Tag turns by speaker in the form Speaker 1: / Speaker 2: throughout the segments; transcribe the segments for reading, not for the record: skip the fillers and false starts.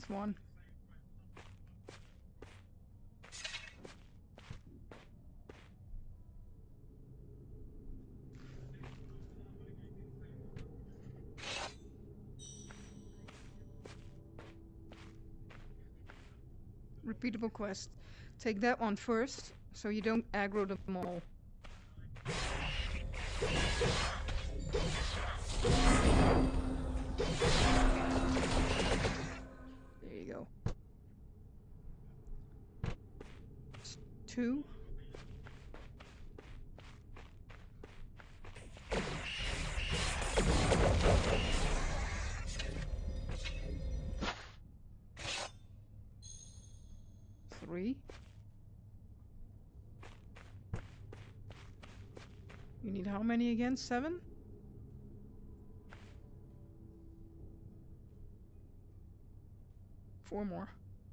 Speaker 1: Fourth one. Repeatable quest. Take that one first, so you don't aggro them all. There you go. It's 2. You need how many again? 7? Four more.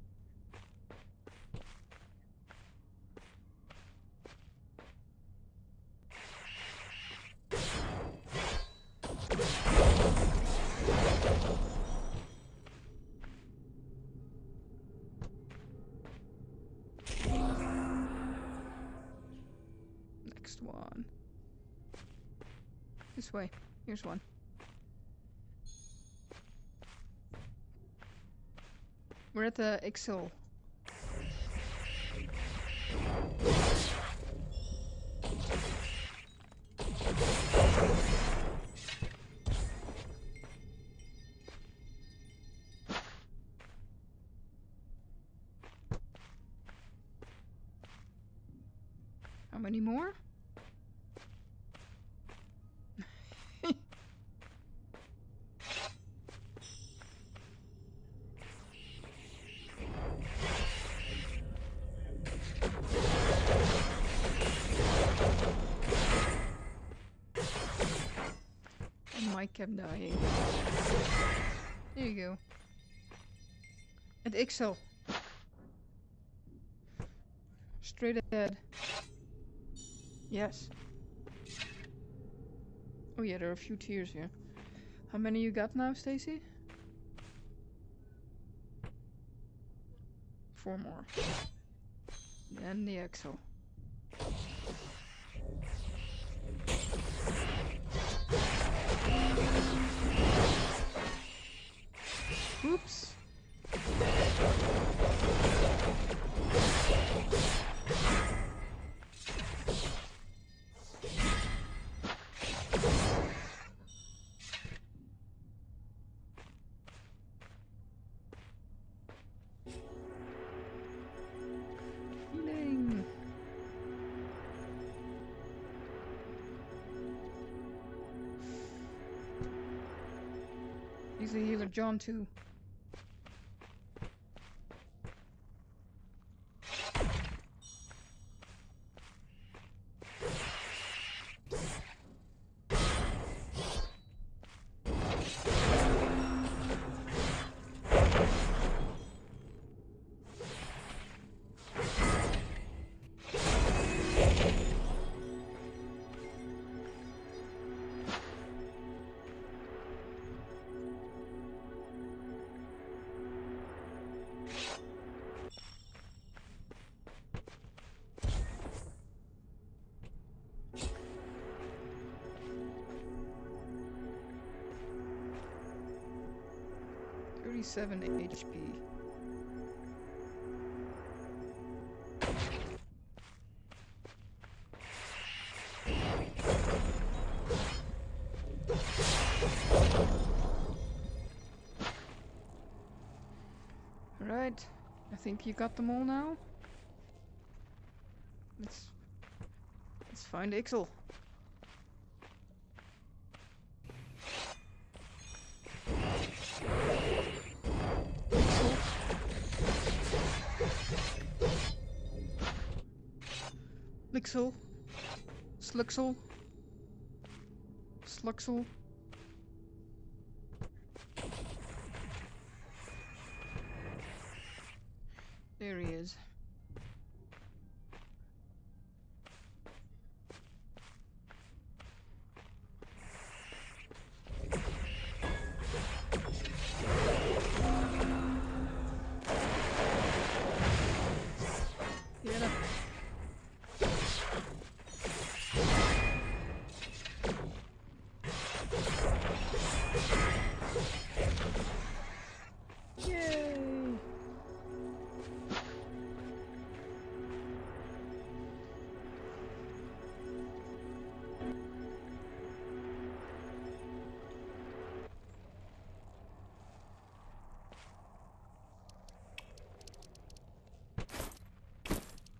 Speaker 1: Next one. This way. Here's one. We're at the Ixxl. How many more? I kept dying. There you go. At Lxxl. Straight ahead. Yes. Oh yeah, there are a few tiers here. How many you got now, Stacy? 4 more. Then the Lxxl. Oops. Healing. He's a healer, John too. Seven HP. Right, I think you got them all now. Let's find Lxxl. Lxxl. Lxxl. Lxxl. There he is.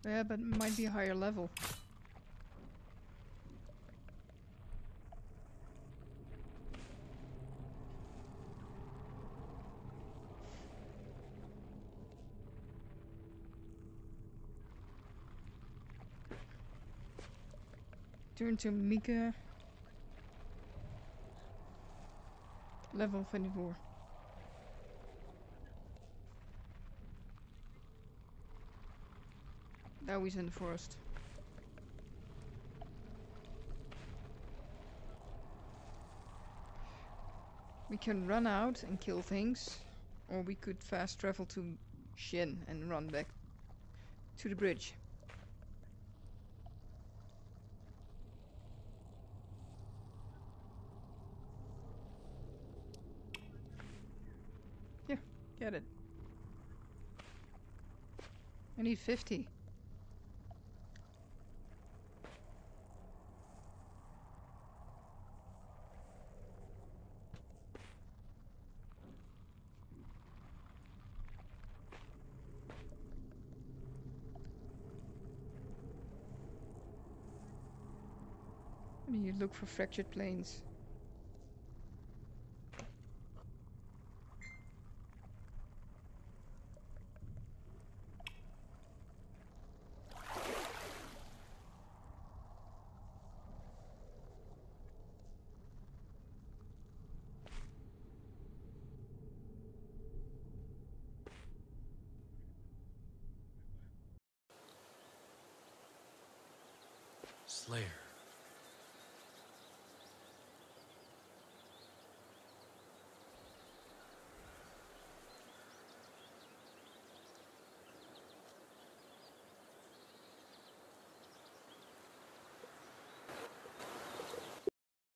Speaker 1: Yeah, but it might be a higher level. Turn to Mika. Level 24. Now he's in the forest. We can run out and kill things, or we could fast travel to Shin and run back to the bridge. Yeah, get it. I need 50. And you look for fractured planes.
Speaker 2: Slayer.